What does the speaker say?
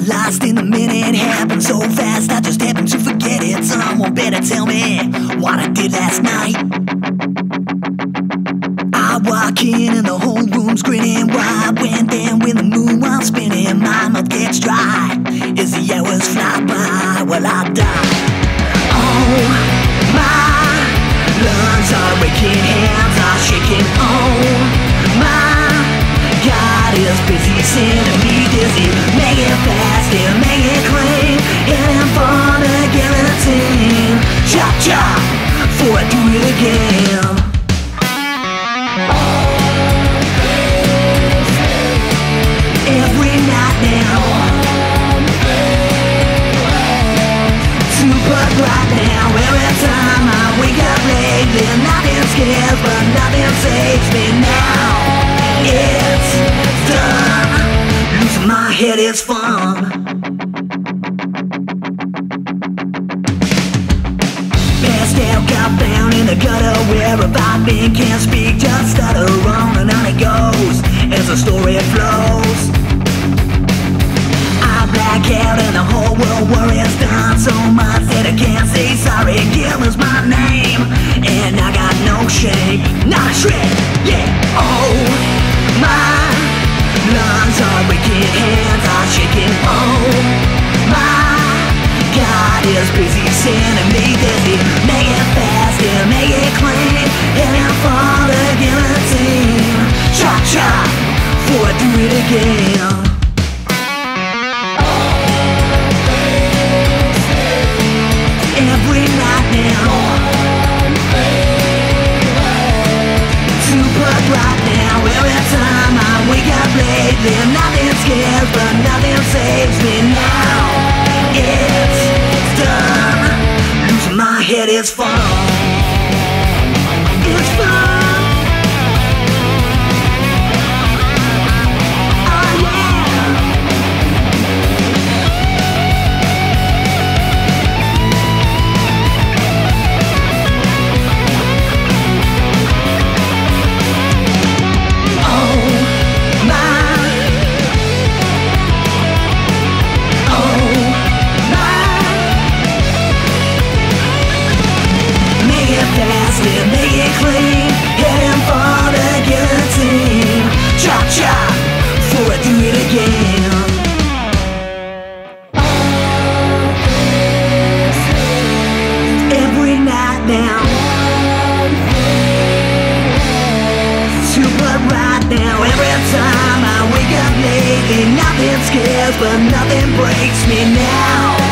Lost in the minute, happened so fast, I just happened to forget it. Someone better tell me what I did last night. I walk in and the whole room's grinning. Why went there when the moon was spinning? My mouth gets dry as the hours fly by while I die. Oh, my lungs are breaking, hands are shaking. Oh, my God is busy, sending me dizzy. Make it fast and make it clean, heading for the guillotine. Chop, chop, before I do it again. Every night now, super bright now. Every time I wake up lately, nothing scares but nothing saves me now. It's done, losing my head is fun. Passed out, got bound in the gutter where a vibe being can't speak, just stutter on and on it goes as the story flows. I black out and the whole world worries, done so much that I can't say sorry. Guilt is my name and I got no shame, not a shred, yeah. Oh, my lungs are breaking, hands are shaking. Oh, my God is busy, sending me dizzy. Make it fast and make it clean, heading for the guillotine. Chop, chop, before I do it again. Every night now, super bright now. Every time I wake up lately, nothing scares but nothing saves me now. It's done, losing my head is fun. It's fun. Make it clean, heading for the guillotine. Chop, chop, before I do it again. Every night now, super right now. Every time I wake up lately, nothing scares but nothing breaks me now.